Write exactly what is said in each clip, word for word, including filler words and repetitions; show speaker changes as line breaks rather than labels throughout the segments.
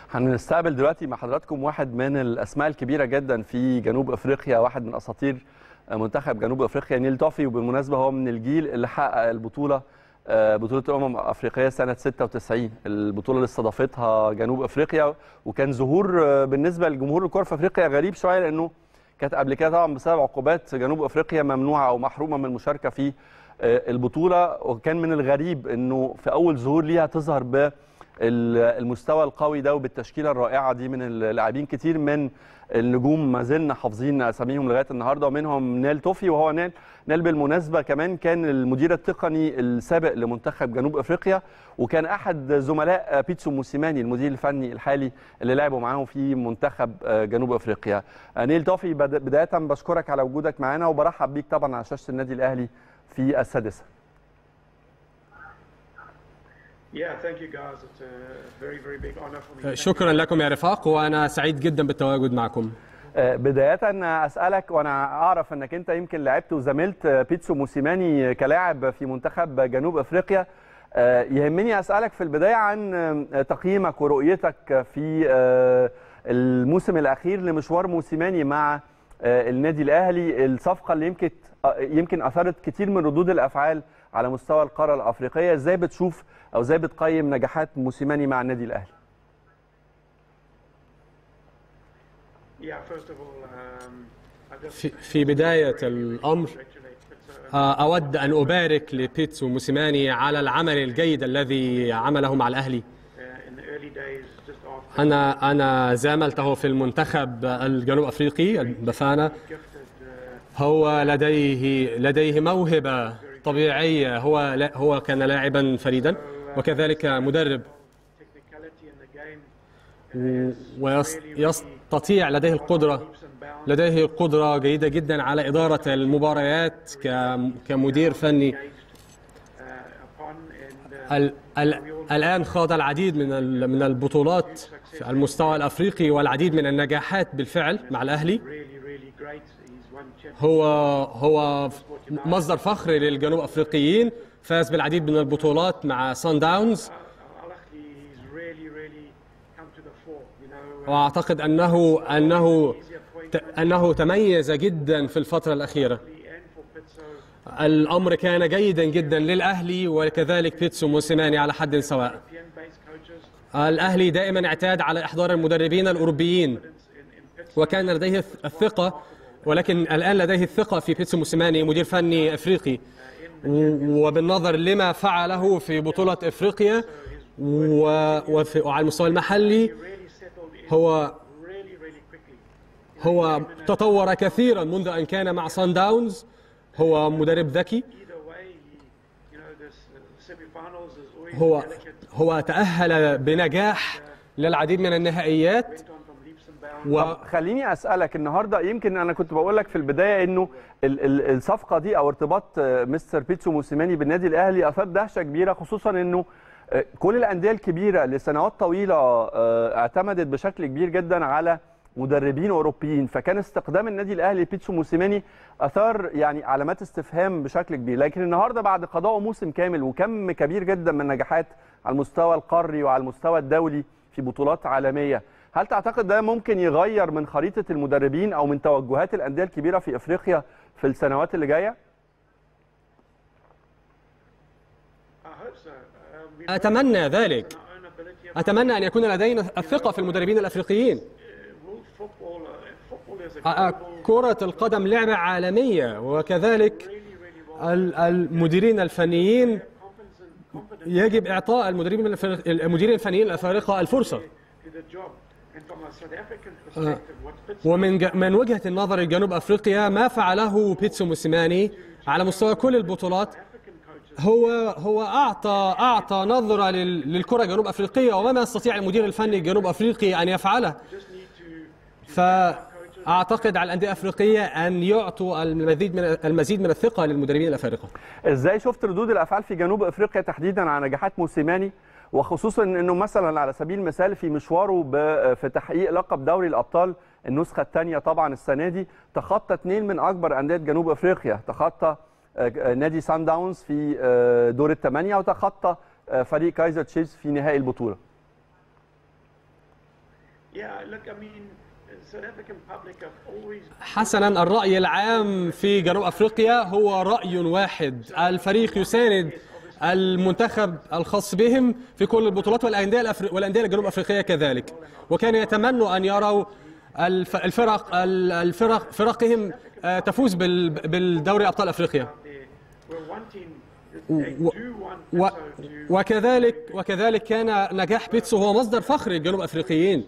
هنستقبل دلوقتي مع حضراتكم واحد من الاسماء الكبيره جدا في جنوب افريقيا، واحد من اساطير منتخب جنوب افريقيا نيل توفي، وبالمناسبه هو من الجيل اللي حقق البطوله بطوله الامم الافريقيه سنه ستة وتسعين، البطوله اللي استضافتها جنوب افريقيا، وكان ظهور بالنسبه لجمهور الكره في افريقيا غريب شويه، لانه كانت قبل كده طبعا بسبب عقوبات جنوب افريقيا ممنوعه او محرومه من المشاركه في البطوله، وكان من الغريب انه في اول ظهور ليها تظهر ب المستوى القوي ده وبالتشكيله الرائعه دي من اللاعبين. كتير من النجوم ما زلنا حافظين اساميهم لغايه النهارده، ومنهم نيل توفي. وهو نيل نيل بالمناسبه كمان كان المدير التقني السابق لمنتخب جنوب افريقيا، وكان احد زملاء بيتسو موسيماني المدير الفني الحالي اللي لعبوا معاهم في منتخب جنوب افريقيا. نيل توفي، بدايه بشكرك على وجودك معانا، وبرحب بيك طبعا على شاشه النادي الاهلي في السادسه.
شكرا لكم يا رفاق، وانا سعيد جدا بالتواجد معكم.
بداية أسألك، وأنا أعرف أنك أنت يمكن لعبت وزميلت بيتسو موسيماني كلاعب في منتخب جنوب أفريقيا، يهمني أسألك في البداية عن تقييمك ورؤيتك في الموسم الأخير لمشوار موسيماني مع النادي الأهلي، الصفقة اللي يمكن يمكن أثرت كتير من ردود الأفعال على مستوى القارة الأفريقية. إزاي بتشوف أو إزاي بتقيم نجاحات موسيماني مع النادي الأهلي؟
في, في بداية الأمر أود أن أبارك لبيتسو موسيماني على العمل الجيد الذي عمله مع الأهلي. أنا أنا زاملته في المنتخب الجنوب أفريقي البافانا. هو لديه لديه موهبة طبيعية، هو هو كان لاعبا فريدا وكذلك مدرب، ويستطيع لديه القدرة لديه قدرة جيدة جدا على إدارة المباريات كمدير فني. الآن خاض العديد من من البطولات على المستوى الأفريقي والعديد من النجاحات بالفعل مع الأهلي. هو هو مصدر فخر للجنوب أفريقيين، فاز بالعديد من البطولات مع سان داونز، وأعتقد أنه أنه أنه تميز جدا في الفترة الأخيرة. الأمر كان جيدا جدا للأهلي وكذلك بيتسو موسيماني على حد سواء. الأهلي دائما اعتاد على إحضار المدربين الأوروبيين وكان لديه الثقة، ولكن الآن لديه الثقة في بيتسو موسيماني مدير فني أفريقي، وبالنظر لما فعله في بطولة أفريقيا وعلى المستوى المحلي هو هو تطور كثيرا منذ أن كان مع سان داونز. هو مدرب ذكي، هو هو تأهل بنجاح للعديد من النهائيات.
و... خليني أسألك النهاردة، يمكن أنا كنت بقول لك في البداية إنه ال ال الصفقة دي أو ارتباط مستر بيتسو موسيماني بالنادي الأهلي أثار دهشة كبيرة، خصوصا إنه كل الأندية الكبيرة لسنوات طويلة اعتمدت بشكل كبير جدا على مدربين أوروبيين، فكان استخدام النادي الأهلي بيتسو موسيماني أثار يعني علامات استفهام بشكل كبير. لكن النهاردة بعد قضاء موسم كامل وكم كبير جدا من النجاحات على المستوى القاري وعلى المستوى الدولي في بطولات عالمية، هل تعتقد ده ممكن يغير من خريطة المدربين أو من توجهات الأندية الكبيرة في أفريقيا في السنوات اللي جاية؟
أتمنى ذلك. أتمنى أن يكون لدينا الثقة في المدربين الأفريقيين. كرة القدم لعبة عالمية، وكذلك المديرين الفنيين يجب إعطاء المديرين المديرين الفنيين الأفارقة الفرصة. ومن من وجهة النظر الجنوب أفريقيا ما فعله بيتسو موسيماني على مستوى كل البطولات هو هو أعطى أعطى نظرة للكرة الجنوب أفريقية وما يستطيع المدير الفني الجنوب أفريقي أن يفعله. فأعتقد على الأندية الأفريقية أن يعطوا المزيد من المزيد من الثقة للمدربين الأفارقة.
إزاي شفت ردود الأفعال في جنوب أفريقيا تحديدا على نجاحات موسيماني، وخصوصا أنه مثلا على سبيل المثال في مشواره في تحقيق لقب دوري الأبطال النسخة الثانية طبعا السنة دي، تخطى اثنين من أكبر أندية جنوب أفريقيا، تخطى نادي سان داونز في دور الثمانية وتخطى فريق كايزر تشيفز في نهائي البطولة.
حسنا، الرأي العام في جنوب أفريقيا هو رأي واحد. الفريق يساند المنتخب الخاص بهم في كل البطولات، والأندية الأفريق والأندية الجنوب أفريقية كذلك، وكان يتمنوا أن يروا الفرق الفرق فرقهم تفوز بالدوري أبطال أفريقيا. و وكذلك وكذلك كان نجاح بيتسو هو مصدر فخر الجنوب أفريقيين،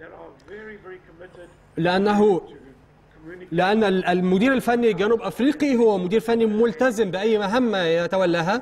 لأنه لأن المدير الفني الجنوب أفريقي هو مدير فني ملتزم بأي مهمة يتولاها،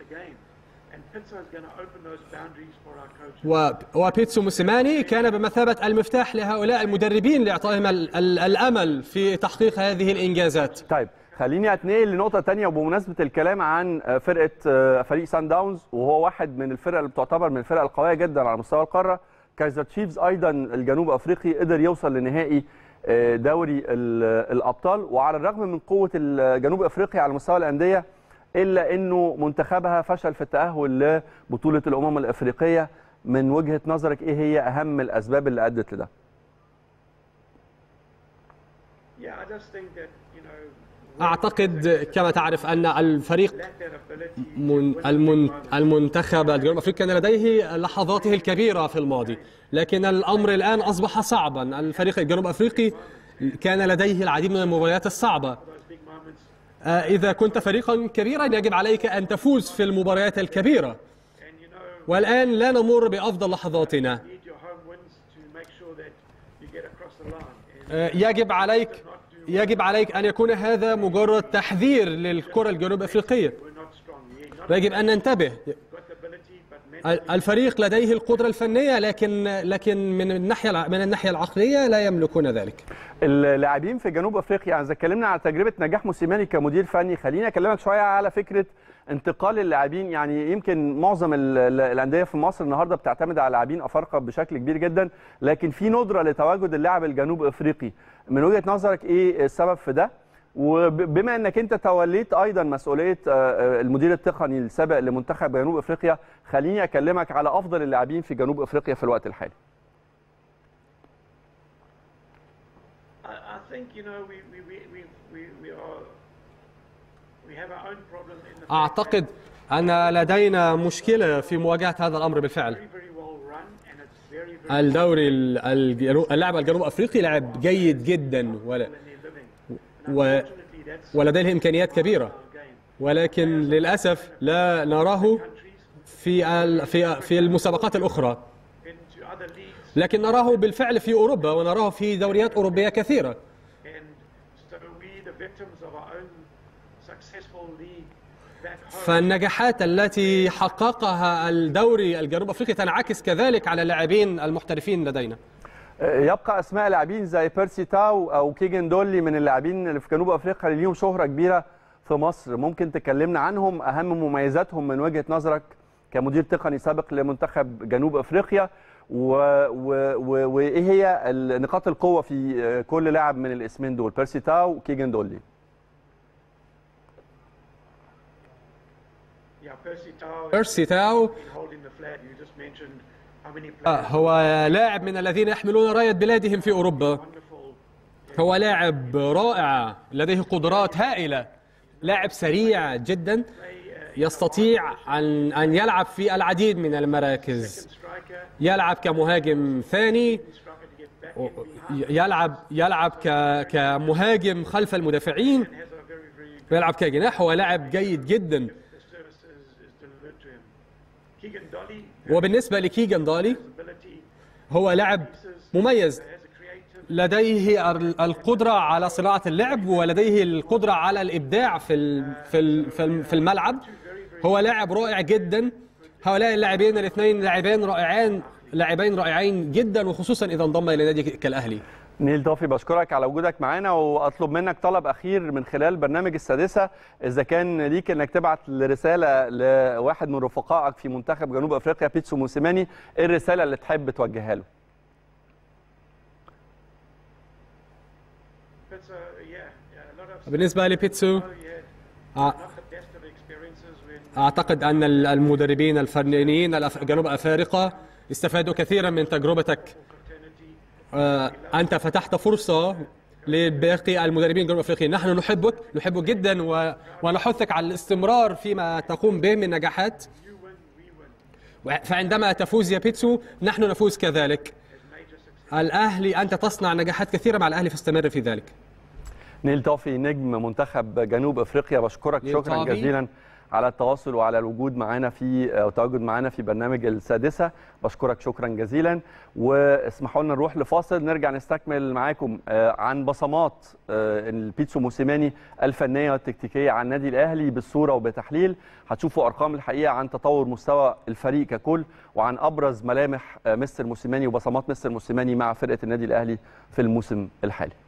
وبيتسو موسيماني كان بمثابة المفتاح لهؤلاء المدربين لإعطائهم الأمل في تحقيق هذه الإنجازات.
طيب، خليني أتنقل لنقطة تانية، وبمناسبة الكلام عن فرقة فريق سان داونز، وهو واحد من الفرق اللي بتعتبر من الفرق القوية جدا على مستوى القارة. كايزر تشيفز أيضا الجنوب أفريقي قدر يوصل لنهائي دوري الأبطال، وعلى الرغم من قوة الجنوب أفريقيا على مستوى الأندية إلا أنه منتخبها فشل في التأهل لبطولة الأمم الأفريقية. من وجهة نظرك إيه هي أهم الأسباب اللي أدت لده؟
أعتقد كما تعرف أن الفريق المنتخب الجنوب أفريقي كان لديه لحظاته الكبيرة في الماضي، لكن الأمر الآن أصبح صعبا. الفريق الجنوب أفريقي كان لديه العديد من المباريات الصعبة. إذا كنت فريقا كبيرا يجب عليك أن تفوز في المباريات الكبيرة، والآن لا نمر بأفضل لحظاتنا. يجب عليك يجب عليك أن يكون هذا مجرد تحذير للكرة الجنوب أفريقية. يجب أن ننتبه. الفريق لديه القدرة الفنية، لكن لكن من الناحية من الناحية العقلية لا يملكون ذلك.
اللاعبين في جنوب أفريقيا، إذا اتكلمنا على تجربة نجاح موسيماني كمدير فني، خليني أكلمك شوية على فكرة انتقال اللاعبين. يعني يمكن معظم الأندية في مصر النهارده بتعتمد على لاعبين أفارقة بشكل كبير جدا، لكن في ندرة لتواجد اللاعب الجنوب أفريقي. من وجهة نظرك إيه السبب في ده؟ وبما انك انت توليت ايضا مسؤوليه المدير التقني السابق لمنتخب جنوب افريقيا، خليني اكلمك على افضل اللاعبين في جنوب افريقيا في الوقت الحالي.
اعتقد ان لدينا مشكله في مواجهه هذا الامر بالفعل. الدوري اللاعب الجنوب افريقي لاعب جيد جدا ولا و... ولديه إمكانيات كبيرة، ولكن للأسف لا نراه في في في المسابقات الأخرى، لكن نراه بالفعل في أوروبا ونراه في دوريات أوروبية كثيرة. فالنجاحات التي حققها الدوري الجنوب أفريقي تنعكس كذلك على اللاعبين المحترفين لدينا.
يبقى اسماء لاعبين زي بيرسي تاو او كيجن دولي من اللاعبين اللي في جنوب افريقيا اللي ليهم شهره كبيره في مصر. ممكن تكلمنا عنهم، اهم مميزاتهم من وجهه نظرك كمدير تقني سابق لمنتخب جنوب افريقيا، وايه هي نقاط القوه في كل لاعب من الاسمين دول، بيرسي تاو وكيجن دولي؟
بيرسي تاو هو لاعب من الذين يحملون راية بلادهم في أوروبا. هو لاعب رائع، لديه قدرات هائلة، لاعب سريع جدا، يستطيع أن أن يلعب في العديد من المراكز. يلعب كمهاجم ثاني، يلعب يلعب كمهاجم خلف المدافعين، يلعب كجناح. هو لاعب جيد جدا. وبالنسبة لكيجن دولي هو لاعب مميز، لديه القدرة على صناعة اللعب ولديه القدرة على الإبداع في في في الملعب. هو لاعب رائع جدا. هؤلاء اللاعبين الاثنين لاعبين رائعين لاعبين رائعين جدا، وخصوصا إذا انضم إلى نادي كالأهلي.
نيل ضافي، بشكرك على وجودك معانا، واطلب منك طلب اخير من خلال برنامج السادسه، اذا كان ليك انك تبعت رساله لواحد من رفقائك في منتخب جنوب افريقيا بيتسو موسيماني، ايه الرساله اللي تحب توجهها له؟
بالنسبه لبيتسو، اعتقد ان المدربين الفنيين جنوب افريقيا استفادوا كثيرا من تجربتك أنت فتحت فرصة لباقي المدربين الجنوب افريقيين. نحن نحبك نحبك جدا ونحثك على الاستمرار فيما تقوم به من نجاحات، فعندما تفوز يا بيتسو نحن نفوز كذلك. الأهلي أنت تصنع نجاحات كثيرة مع الأهلي، فاستمر في ذلك.
نيل توفي نجم منتخب جنوب افريقيا، بشكرك شكرا جزيلا على التواصل وعلى الوجود معنا في او التواجد معنا في برنامج السادسه، بشكرك شكرا جزيلا. واسمحوا لنا نروح لفاصل نرجع نستكمل معاكم عن بصمات البيتسو موسيماني الفنيه والتكتيكيه عن النادي الاهلي بالصوره وبتحليل. هتشوفوا ارقام الحقيقه عن تطور مستوى الفريق ككل وعن ابرز ملامح مستر موسيماني وبصمات مستر موسيماني مع فرقه النادي الاهلي في الموسم الحالي.